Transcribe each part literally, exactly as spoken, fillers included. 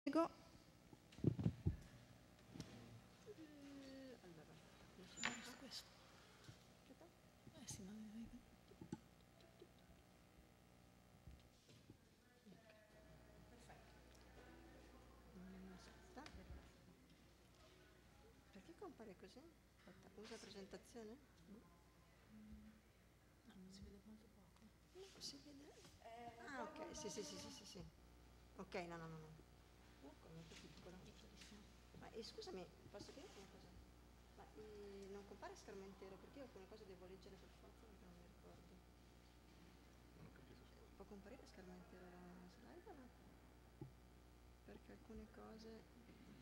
Prego. Perché compare così? Aspetta, usa presentazione? No, si vede molto poco. No, si vede. Ah, ok, sì, sì, sì, sì, sì, sì. Ok, no, no, no, no. Oh, come è piccola. Ma eh, scusami, posso chiedere una cosa? Ma eh, non compare schermo intero? Perché io alcune cose devo leggere per forza perché non mi ricordo. Non ho capito. Può comparire schermo intero la slide o no? Perché alcune cose...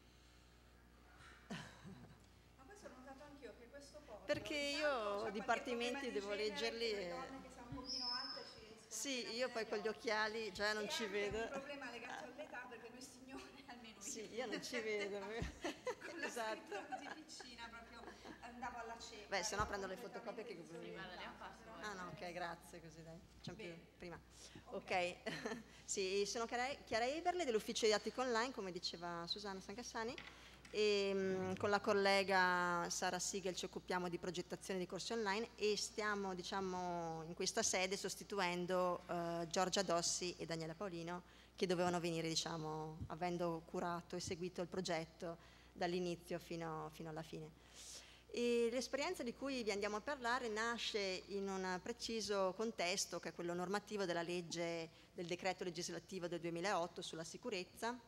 Ma questo ho notato anch'io, che questo podio Perché io dipartimenti devo leggerli e... le donne che sono un pochino alte ci riescono. Sì, io poi con gli occhiali già non e ci anche vedo. È un problema legato all'età perché noi signore, almeno Sì, io, io non ci vedo. con la Esatto. scrittura così piccina proprio andavo alla cieca. Beh, se no prendo le fotocopie che... Guarda, le ha fatto. Ah no, ok, grazie, così dai. Facciamo più Bene. prima. Ok, sì, sono Chiara Chiara Eberle dell'Ufficio Didattico Online, come diceva Susanna Sancassani, e mh, con la collega Sara Siegel ci occupiamo di progettazione di corsi online e stiamo, diciamo, in questa sede sostituendo eh, Giorgia Dossi e Daniela Paolino, che dovevano venire, diciamo, avendo curato e seguito il progetto dall'inizio fino, fino alla fine. E l'esperienza di cui vi andiamo a parlare nasce in un preciso contesto, che è quello normativo della legge del decreto legislativo del duemilaotto sulla sicurezza.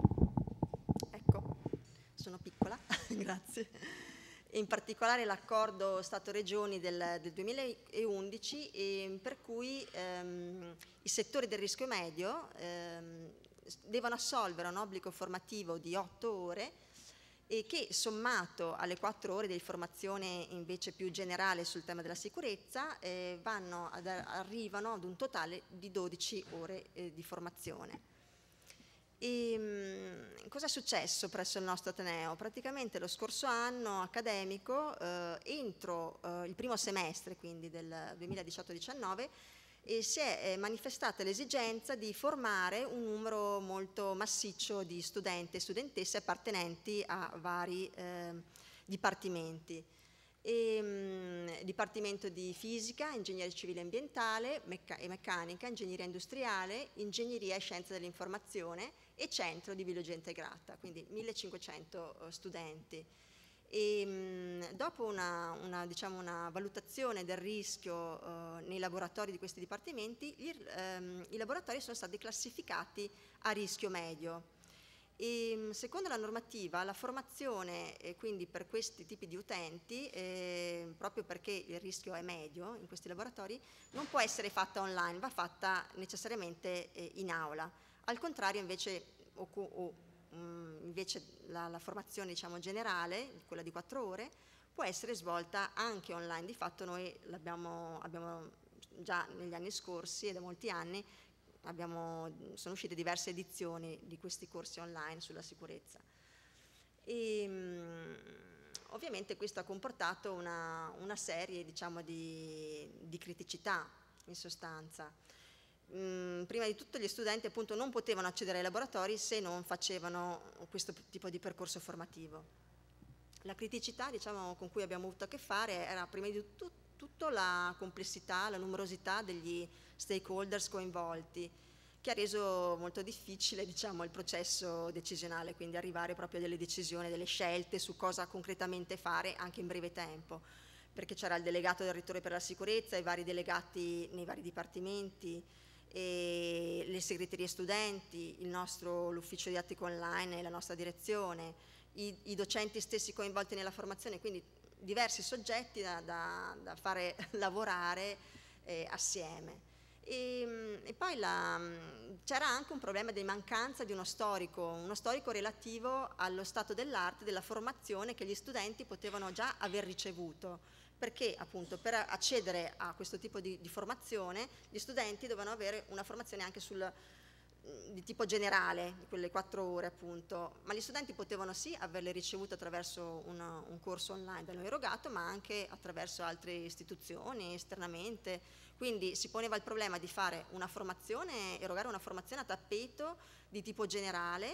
Ecco, sono piccola, grazie. E in particolare l'accordo Stato-Regioni del, del duemilaundici, e per cui ehm, i settori del rischio medio ehm, devono assolvere un obbligo formativo di otto ore e che, sommato alle quattro ore di formazione invece più generale sul tema della sicurezza, eh, vanno ad, arrivano ad un totale di dodici ore eh, di formazione. E, mh, cosa è successo presso il nostro Ateneo? Praticamente lo scorso anno accademico, eh, entro eh, il primo semestre, quindi del duemiladiciotto diciannove, e si è manifestata l'esigenza di formare un numero molto massiccio di studenti e studentesse appartenenti a vari eh, dipartimenti. E, mh, dipartimento di fisica, ingegneria civile e ambientale, mecca- e meccanica, ingegneria industriale, ingegneria e scienze dell'informazione e centro di biologia integrata, quindi millecinquecento uh, studenti. E, mh, dopo una, una, diciamo, una valutazione del rischio uh, nei laboratori di questi dipartimenti, gli, um, i laboratori sono stati classificati a rischio medio. E, secondo la normativa, la formazione eh, quindi per questi tipi di utenti, eh, proprio perché il rischio è medio in questi laboratori, non può essere fatta online, va fatta necessariamente eh, in aula. Al contrario, invece, o, o, um, invece la, la formazione, diciamo, generale, quella di quattro ore, può essere svolta anche online. Di fatto noi l'abbiamo abbiamo già negli anni scorsi e da molti anni Abbiamo, sono uscite diverse edizioni di questi corsi online sulla sicurezza. E, mh, ovviamente questo ha comportato una, una serie, diciamo, di, di criticità, in sostanza. Mh, prima di tutto gli studenti appunto non potevano accedere ai laboratori se non facevano questo tipo di percorso formativo. La criticità, diciamo, con cui abbiamo avuto a che fare era prima di tutto tutto la complessità, la numerosità degli stakeholders coinvolti, che ha reso molto difficile, diciamo, il processo decisionale, quindi arrivare proprio a delle decisioni, delle scelte su cosa concretamente fare anche in breve tempo, perché c'era il delegato del rettore per la sicurezza, i vari delegati nei vari dipartimenti, e le segreterie studenti, il nostro, l'ufficio didattico online e la nostra direzione, i, i docenti stessi coinvolti nella formazione, quindi diversi soggetti da, da, da fare lavorare eh, assieme. E, e poi c'era anche un problema di mancanza di uno storico, uno storico relativo allo stato dell'arte della formazione che gli studenti potevano già aver ricevuto, perché appunto per accedere a questo tipo di, di formazione gli studenti dovevano avere una formazione anche sul di tipo generale, di quelle quattro ore appunto, ma gli studenti potevano sì averle ricevute attraverso una, un corso online da noi erogato, ma anche attraverso altre istituzioni, esternamente, quindi si poneva il problema di fare una formazione, erogare una formazione a tappeto di tipo generale,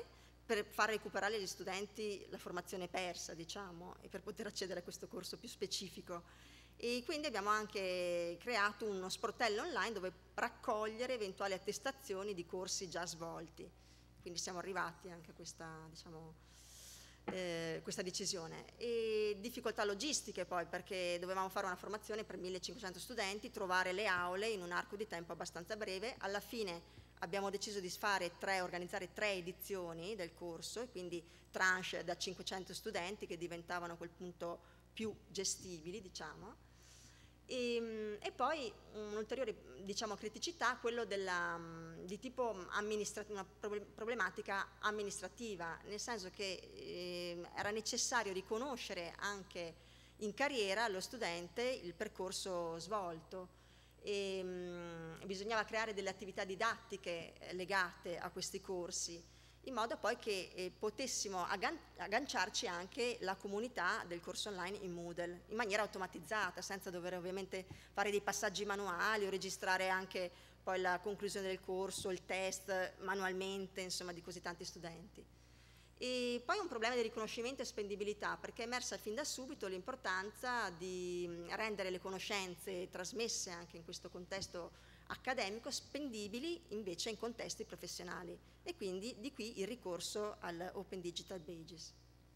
per far recuperare agli studenti la formazione persa, diciamo, e per poter accedere a questo corso più specifico. E quindi abbiamo anche creato uno sportello online dove raccogliere eventuali attestazioni di corsi già svolti. Quindi siamo arrivati anche a questa, diciamo, eh, questa decisione. E difficoltà logistiche poi, perché dovevamo fare una formazione per millecinquecento studenti, trovare le aule in un arco di tempo abbastanza breve. Alla fine abbiamo deciso di fare tre, organizzare tre edizioni del corso, e quindi tranche da cinquecento studenti che diventavano a quel punto più gestibili, diciamo. E, e poi un'ulteriore, diciamo, criticità, quello della, di tipo amministrativo, una problematica amministrativa, nel senso che eh, era necessario riconoscere anche in carriera allo studente il percorso svolto. E, mh, bisognava creare delle attività didattiche legate a questi corsi, in modo poi che eh, potessimo aggan agganciarci anche la comunità del corso online in Moodle, in maniera automatizzata, senza dover ovviamente fare dei passaggi manuali o registrare anche poi la conclusione del corso, il test manualmente, insomma, di così tanti studenti. E poi un problema di riconoscimento e spendibilità, perché è emersa fin da subito l'importanza di rendere le conoscenze trasmesse anche in questo contesto accademico spendibili invece in contesti professionali, e quindi di qui il ricorso al Open Digital Badges.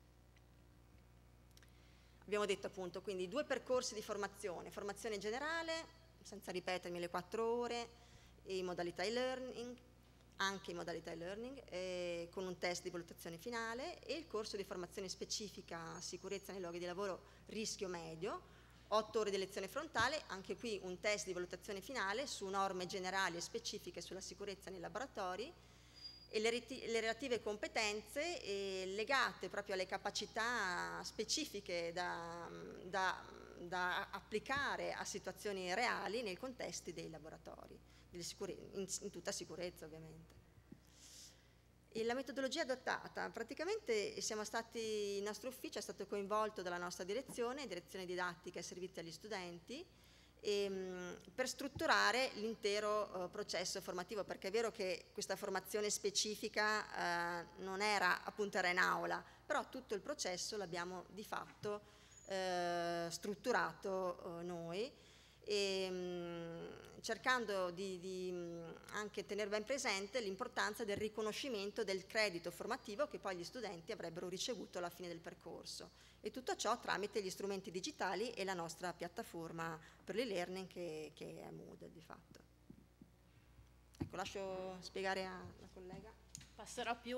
Abbiamo detto appunto quindi due percorsi di formazione: formazione generale, senza ripetermi le quattro ore, e in modalità e-learning, anche in modalità e-learning, eh, con un test di valutazione finale, e il corso di formazione specifica sicurezza nei luoghi di lavoro rischio medio, otto ore di lezione frontale, anche qui un test di valutazione finale su norme generali e specifiche sulla sicurezza nei laboratori, e le, le relative competenze eh, legate proprio alle capacità specifiche da, da, da applicare a situazioni reali nei contesti dei laboratori, in, in tutta sicurezza ovviamente. E la metodologia adottata, praticamente siamo stati, il nostro ufficio è stato coinvolto dalla nostra direzione, direzione didattica e servizi agli studenti, e, mh, per strutturare l'intero uh, processo formativo, perché è vero che questa formazione specifica uh, non era, appunto era in aula, però tutto il processo l'abbiamo di fatto uh, strutturato uh, noi, e, mh, cercando di, di mh, anche tenere ben presente l'importanza del riconoscimento del credito formativo che poi gli studenti avrebbero ricevuto alla fine del percorso, e tutto ciò tramite gli strumenti digitali e la nostra piattaforma per l'e-learning che, che è Moodle di fatto. Ecco, lascio spiegare alla collega. Passerò più,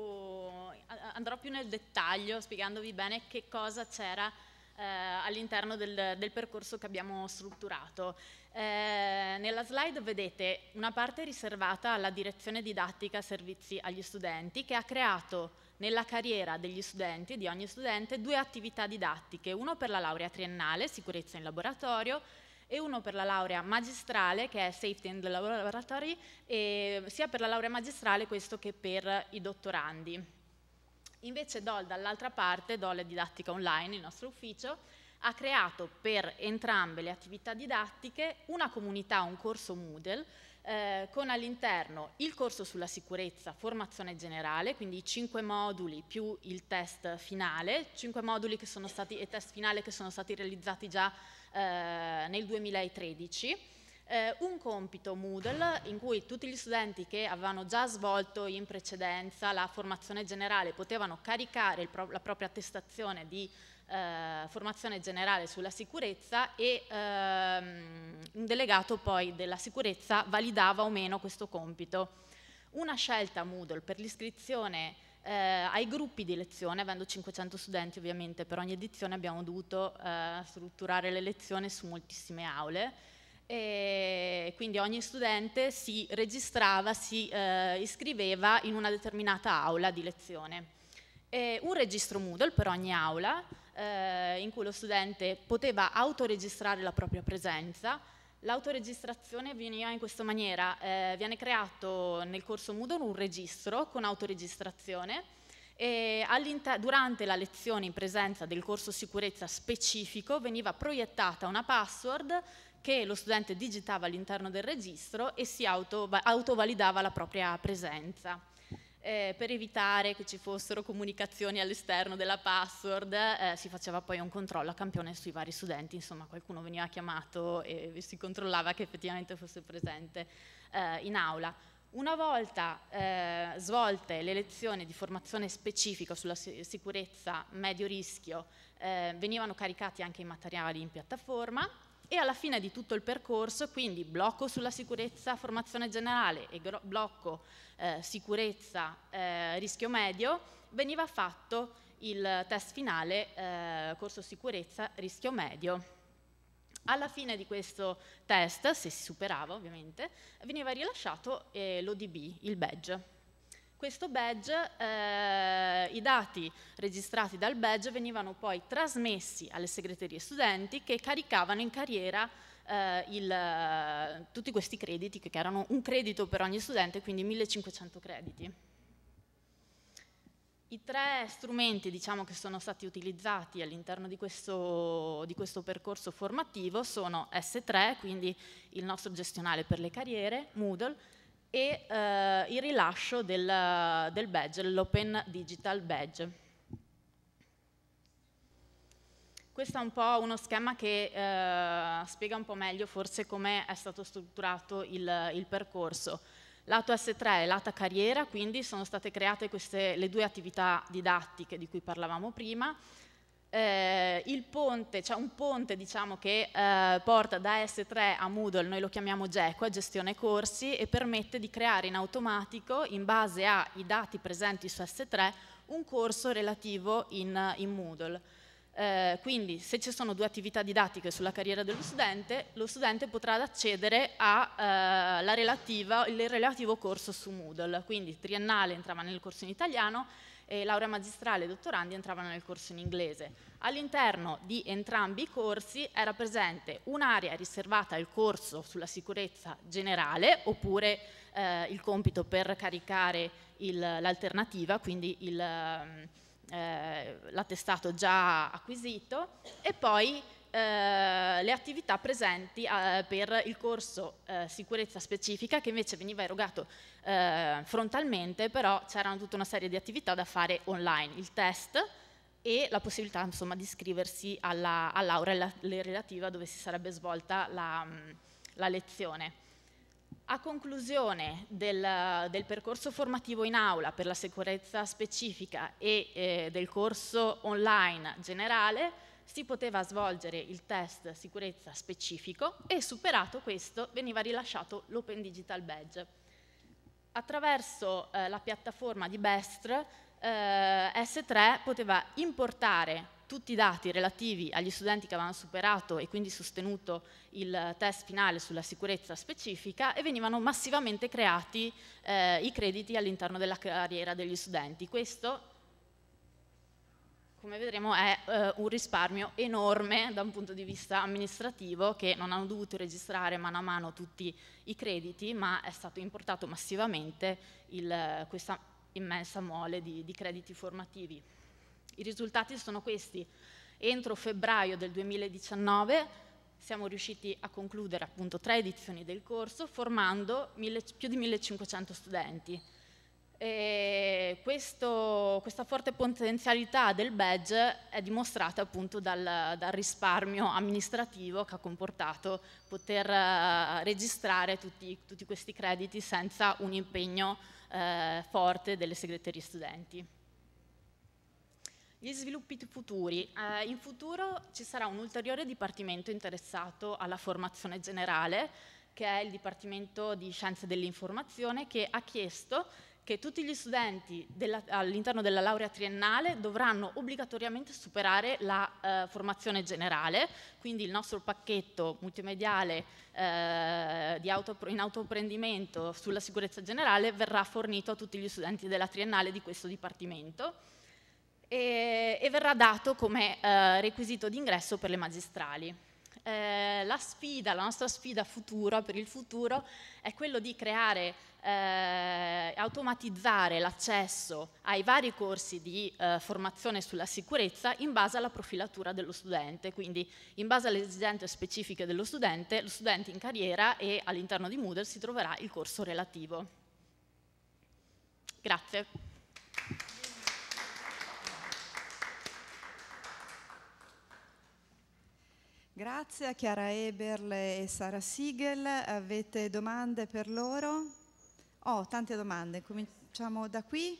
andrò più nel dettaglio spiegandovi bene che cosa c'era Eh, all'interno del, del percorso che abbiamo strutturato. Eh, nella slide vedete una parte riservata alla direzione didattica servizi agli studenti, che ha creato nella carriera degli studenti, di ogni studente, due attività didattiche, uno per la laurea triennale, sicurezza in laboratorio, e uno per la laurea magistrale, che è Safety in the Laboratory, e sia per la laurea magistrale questo che per i dottorandi. Invece D O L, dall'altra parte, D O L è didattica online, il nostro ufficio, ha creato per entrambe le attività didattiche una comunità, un corso Moodle, eh, con all'interno il corso sulla sicurezza, formazione generale, quindi i cinque moduli più il test finale, cinque moduli che sono stati, e test finale che sono stati realizzati già eh, nel duemilatredici. Eh, un compito Moodle in cui tutti gli studenti che avevano già svolto in precedenza la formazione generale potevano caricare il pro la propria attestazione di eh, formazione generale sulla sicurezza, e ehm, un delegato poi della sicurezza validava o meno questo compito. Una scelta Moodle per l'iscrizione eh, ai gruppi di lezione, avendo cinquecento studenti ovviamente per ogni edizione abbiamo dovuto eh, strutturare le lezioni su moltissime aule. E quindi ogni studente si registrava, si eh, iscriveva in una determinata aula di lezione. E un registro Moodle per ogni aula, eh, in cui lo studente poteva autoregistrare la propria presenza. L'autoregistrazione veniva in questa maniera: eh, viene creato nel corso Moodle un registro con autoregistrazione, e durante la lezione in presenza del corso sicurezza specifico veniva proiettata una password che lo studente digitava all'interno del registro e si auto, autovalidava la propria presenza. Eh, per evitare che ci fossero comunicazioni all'esterno della password, eh, si faceva poi un controllo a campione sui vari studenti, insomma qualcuno veniva chiamato e si controllava che effettivamente fosse presente eh, in aula. Una volta eh, svolte le lezioni di formazione specifica sulla sicurezza medio rischio, eh, venivano caricati anche i materiali in piattaforma, e alla fine di tutto il percorso, quindi blocco sulla sicurezza, formazione generale e blocco eh, sicurezza, eh, rischio medio, veniva fatto il test finale, eh, corso sicurezza, rischio medio. Alla fine di questo test, se si superava ovviamente, veniva rilasciato eh, l'O D B, il badge. Questo badge, eh, i dati registrati dal badge venivano poi trasmessi alle segreterie studenti che caricavano in carriera eh, il, tutti questi crediti, che erano un credito per ogni studente, quindi millecinquecento crediti. I tre strumenti, diciamo, che sono stati utilizzati all'interno di questo, di questo percorso formativo sono S tre, quindi il nostro gestionale per le carriere, Moodle, e eh, il rilascio del, del badge, l'Open Digital Badge. Questo è un po' uno schema che eh, spiega un po' meglio forse come è stato strutturato il, il percorso. Lato S tre e lato carriera, quindi sono state create queste, le due attività didattiche di cui parlavamo prima. Eh, il ponte, c'è un ponte, diciamo, che eh, porta da S tre a Moodle, noi lo chiamiamo GECO, gestione corsi, e permette di creare in automatico, in base ai dati presenti su S tre, un corso relativo in, in Moodle. Eh, quindi se ci sono due attività didattiche sulla carriera dello studente, lo studente potrà accedere al eh, relativa, il relativo corso su Moodle. Quindi triennale entrava nel corso in italiano, e laurea magistrale e dottorandi entravano nel corso in inglese. All'interno di entrambi i corsi era presente un'area riservata al corso sulla sicurezza generale, oppure eh, il compito per caricare l'alternativa, quindi il, eh, l'attestato già acquisito, e poi eh, le attività presenti eh, per il corso eh, sicurezza specifica, che invece veniva erogato eh, frontalmente, però c'erano tutta una serie di attività da fare online, il test e la possibilità, insomma, di iscriversi alla, all'aula relativa dove si sarebbe svolta la, la lezione. A conclusione del, del percorso formativo in aula per la sicurezza specifica e eh, del corso online generale, si poteva svolgere il test sicurezza specifico, e superato questo veniva rilasciato l'Open Digital Badge. Attraverso eh, la piattaforma di Bestr, eh, S tre poteva importare tutti i dati relativi agli studenti che avevano superato e quindi sostenuto il test finale sulla sicurezza specifica, e venivano massivamente creati eh, i crediti all'interno della carriera degli studenti. Questo, come vedremo, è eh, un risparmio enorme da un punto di vista amministrativo, che non hanno dovuto registrare mano a mano tutti i crediti, ma è stato importato massivamente il, questa immensa mole di, di crediti formativi. I risultati sono questi. Entro febbraio del duemiladiciannove siamo riusciti a concludere appunto tre edizioni del corso, formando mille, più di millecinquecento studenti. E questo, questa forte potenzialità del badge è dimostrata appunto dal, dal risparmio amministrativo che ha comportato poter uh, registrare tutti, tutti questi crediti senza un impegno uh, forte delle segreterie studenti. Gli sviluppi futuri. Eh, in futuro ci sarà un ulteriore dipartimento interessato alla formazione generale, che è il Dipartimento di Scienze dell'Informazione, che ha chiesto che tutti gli studenti all'interno della laurea triennale dovranno obbligatoriamente superare la eh, formazione generale, quindi il nostro pacchetto multimediale eh, di auto, in autoapprendimento sulla sicurezza generale verrà fornito a tutti gli studenti della triennale di questo dipartimento, e, e verrà dato come eh, requisito d'ingresso per le magistrali. Eh, la sfida, la nostra sfida futura, per il futuro, è quello di creare, eh, automatizzare l'accesso ai vari corsi di eh, formazione sulla sicurezza in base alla profilatura dello studente, quindi in base alle esigenze specifiche dello studente, lo studente in carriera, e all'interno di Moodle si troverà il corso relativo. Grazie. Grazie a Chiara Eberle e Sara Siegel. Avete domande per loro? Oh, tante domande. Cominciamo da qui.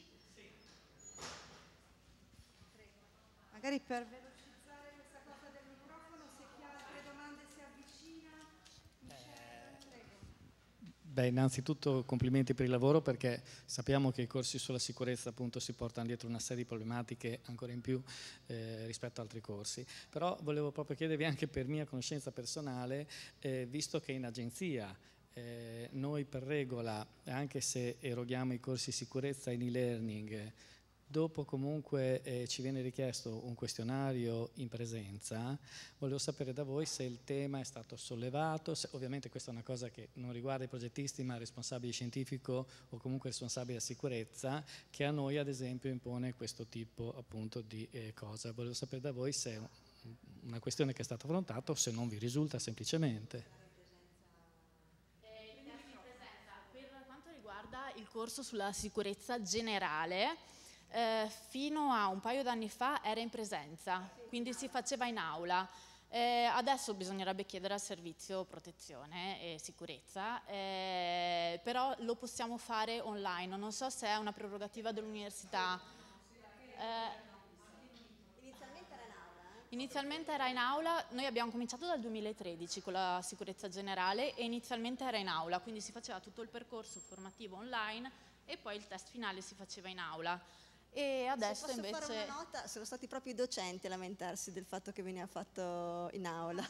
Magari per velocizzare questa cosa del microfono, se chi ha altre domande si avvicina. Michele, prego. Beh, innanzitutto complimenti per il lavoro, perché sappiamo che i corsi sulla sicurezza appunto si portano dietro una serie di problematiche ancora in più eh, rispetto ad altri corsi. Però volevo proprio chiedervi anche per mia conoscenza personale, eh, visto che in agenzia eh, noi per regola, anche se eroghiamo i corsi sicurezza in e-learning, dopo comunque eh, ci viene richiesto un questionario in presenza, volevo sapere da voi se il tema è stato sollevato, se, ovviamente questa è una cosa che non riguarda i progettisti ma il responsabile scientifico o comunque il responsabile della sicurezza, che a noi ad esempio impone questo tipo appunto di eh, cosa. Volevo sapere da voi se è una questione che è stata affrontata o se non vi risulta semplicemente. Per quanto riguarda il corso sulla sicurezza generale, Eh, fino a un paio d'anni fa era in presenza, quindi si faceva in aula. Eh, adesso bisognerebbe chiedere al servizio protezione e sicurezza, eh, però lo possiamo fare online. Non so se è una prerogativa dell'università. Eh, Inizialmente era in aula. Eh? Inizialmente era in aula, noi abbiamo cominciato dal duemilatredici con la sicurezza generale e inizialmente era in aula, quindi si faceva tutto il percorso formativo online e poi il test finale si faceva in aula. E adesso Se posso invece fare una nota, sono stati proprio i docenti a lamentarsi del fatto che veniva fatto in aula.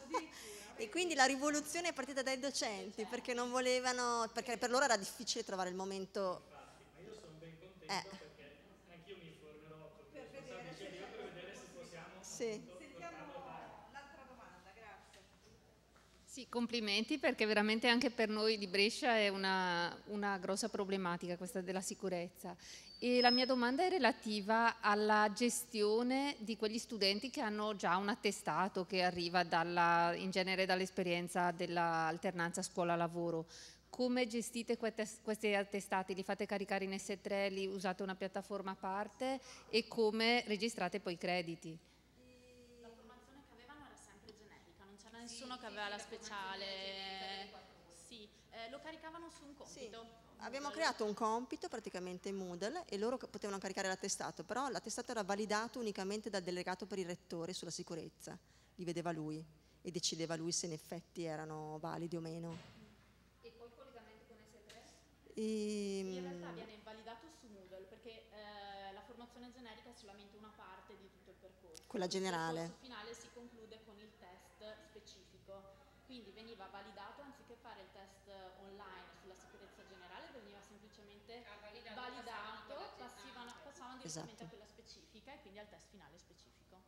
E quindi la rivoluzione è partita dai docenti, perché non volevano, perché per loro era difficile trovare il momento. Ma io sono ben contento Eh. perché anch'io mi informerò con il responsabile scientifico per vedere se possiamo Sì. Sentiamo l'altra domanda, grazie. Sì, complimenti, perché veramente anche per noi di Brescia è una, una grossa problematica questa della sicurezza. E la mia domanda è relativa alla gestione di quegli studenti che hanno già un attestato che arriva dalla, in genere dall'esperienza dell'alternanza scuola-lavoro. Come gestite questi attestati? Li fate caricare in esse tre, li usate una piattaforma a parte e come registrate poi i crediti? la formazione che avevano era sempre generica, non c'era nessuno che aveva la speciale. Sì, eh, lo caricavano su un compito. Sì. Abbiamo creato un compito praticamente in Moodle e loro potevano caricare l'attestato, però l'attestato era validato unicamente dal delegato per il rettore sulla sicurezza, li vedeva lui e decideva lui se in effetti erano validi o meno. E poi collegamento con esse tre? E, In realtà viene validato su Moodle perché eh, la formazione generica è solamente una parte di tutto il percorso. Quella generale. Il corso finale si conclude con il test specifico, quindi veniva validato anziché fare il test online sulla sicurezza generale, veniva semplicemente validato, passivano, passavano direttamente Esatto. a quella specifica e quindi al test finale specifico.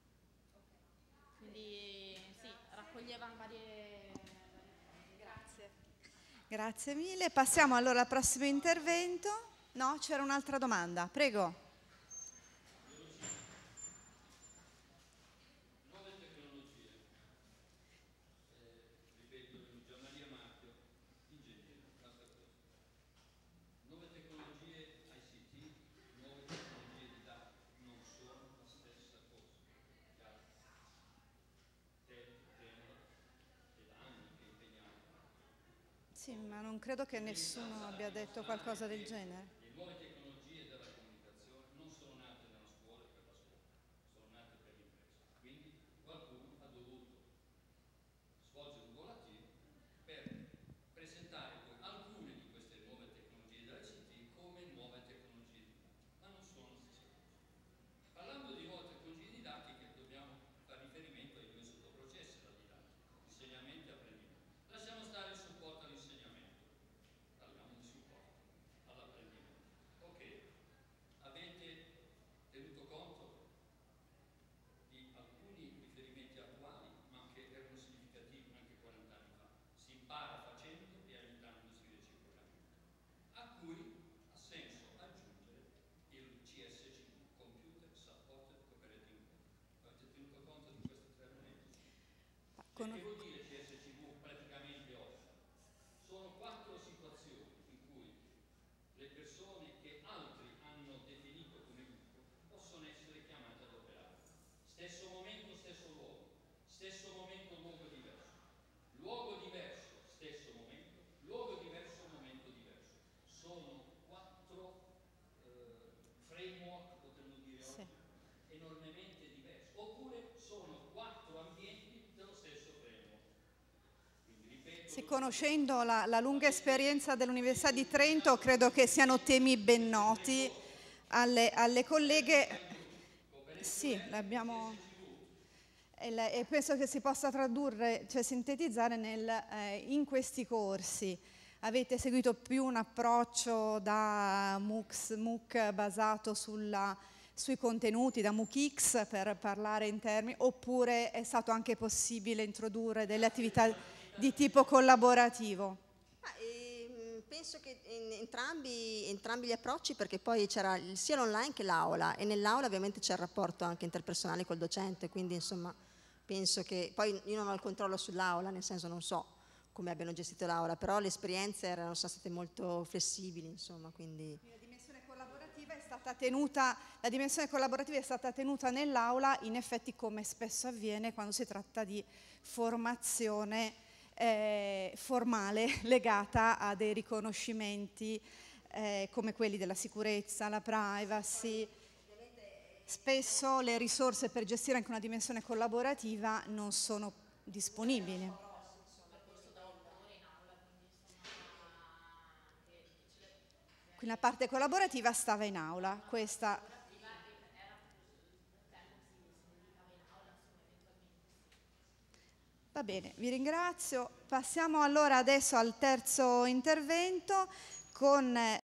Quindi sì, raccoglievano varie... Grazie. Grazie mille. Passiamo allora al prossimo intervento. No, c'era un'altra domanda. Prego. Sì, ma non credo che nessuno abbia detto qualcosa del genere. Le nuove tecnologie della comunicazione non sono nate nella scuola e per la scuola, sono nate per l'impresa. Quindi qualcuno ha dovuto svolgere un volantino per presentare poi alcune di queste nuove tecnologie dell'I C T come nuove tecnologie didattiche, ma non sono le stesse cose. Parlando di nuove tecnologie didattiche dobbiamo fare riferimento ai due sottoprocessi della didattica, insegnamento e apprendimento. Lasciamo stare il supporto all'insegnamento, parliamo di supporto all'apprendimento. Ok, avete tenuto conto di alcuni riferimenti attuali, ma che erano significativi anche quaranta anni fa. Si impara facendo e aiutandosi reciprocamente. A cui ha senso aggiungere il C S C V, Computer Supported Cooperating Code. Avete tenuto conto di questi tre elementi? Con- Che vuol dire C S C V praticamente oggi? Sono quattro situazioni in cui le persone che enormemente diverso, oppure sono quattro ambienti dello stesso framework. Quindi, ripeto, Sì, conoscendo la, la lunga esperienza dell'Università di Trento, credo che siano temi ben noti alle, alle colleghe. Sì, l'abbiamo, e, la- e penso che si possa tradurre, cioè sintetizzare nel, eh, in questi corsi. Avete seguito più un approccio da MOOCs, MOOC basato sulla, sui contenuti, da MOOCx per parlare in termini, oppure è stato anche possibile introdurre delle attività di tipo collaborativo? Ma, ehm, penso che in entrambi, entrambi gli approcci, perché poi c'era il- sia l'online che l'aula, e nell'aula ovviamente c'è il rapporto anche interpersonale col docente, quindi insomma penso che, poi io non ho il controllo sull'aula, nel senso non so come abbiano gestito l'aula, però le esperienze erano sono state molto flessibili, insomma, quindi... La dimensione collaborativa è stata tenuta, la dimensione collaborativa è stata tenuta nell'aula, in effetti, come spesso avviene quando si tratta di formazione eh, formale legata a dei riconoscimenti eh, come quelli della sicurezza, la privacy. Spesso le risorse per gestire anche una dimensione collaborativa non sono disponibili. Quindi la parte collaborativa stava in aula, questa. Va bene, vi ringrazio. Passiamo allora adesso al terzo intervento con